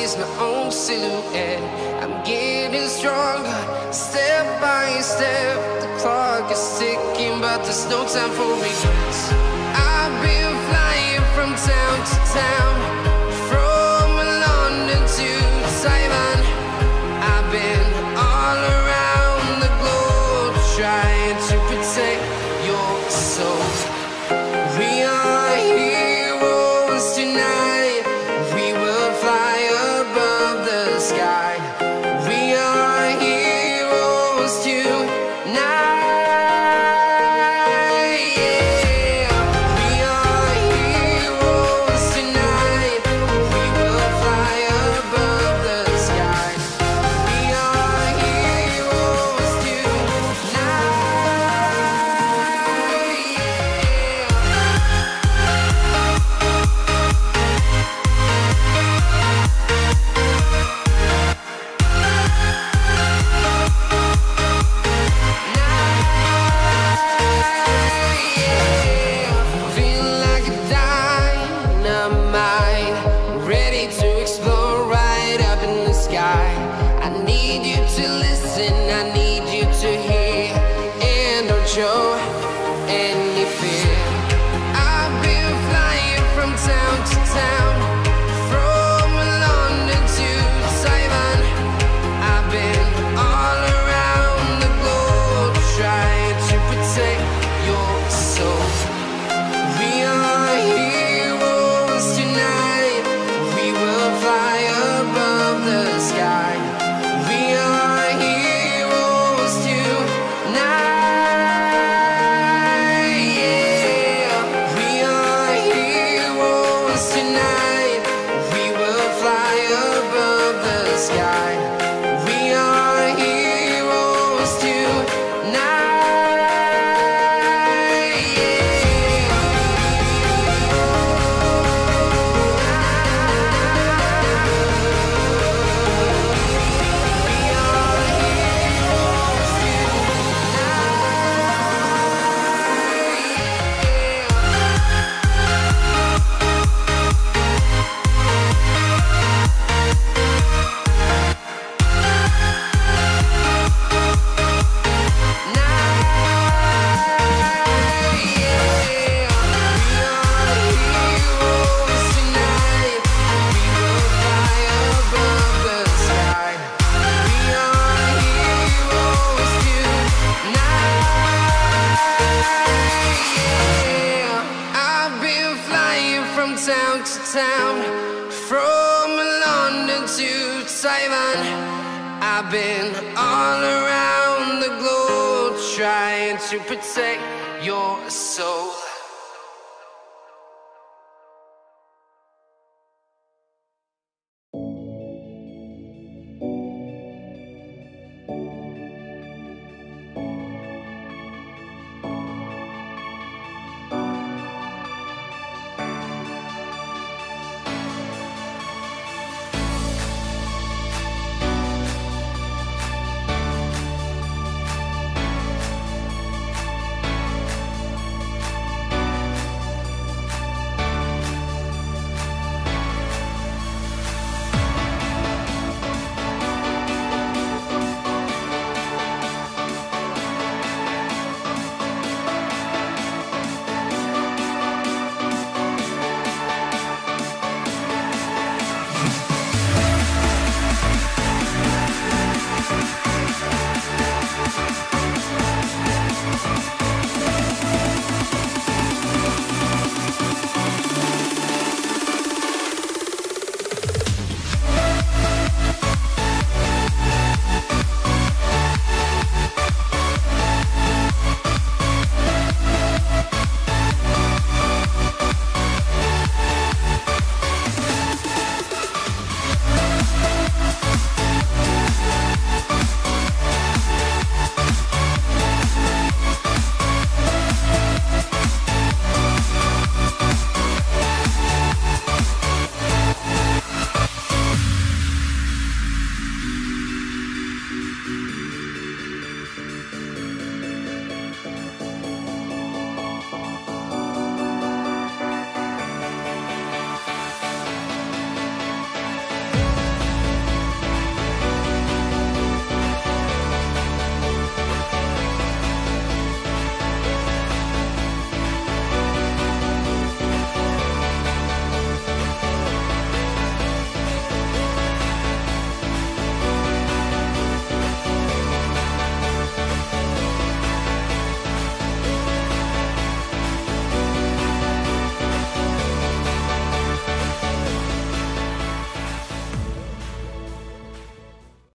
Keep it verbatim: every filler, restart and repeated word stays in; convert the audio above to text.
is my own silhouette. I'm getting stronger, step by step. The clock is ticking, but there's no time for regrets. I've been flying from town to town, from London to Taiwan. I've been all around the globe, trying to protect your soul. We are heroes tonight. We will fly above the sky. We are heroes tonight. I need you to listen, I need you to hear, and don't show any fear. I've been flying from town to town, from London to Taiwan. I've been all around the globe, trying to protect your soul. We are heroes tonight. We will fly above the sky. We are heroes tonight, yeah. We are heroes tonight. We will fly above the sky. We are heroes tonight, yeah. Town to town, from London to Taiwan. I've been all around the globe, trying to protect your soul.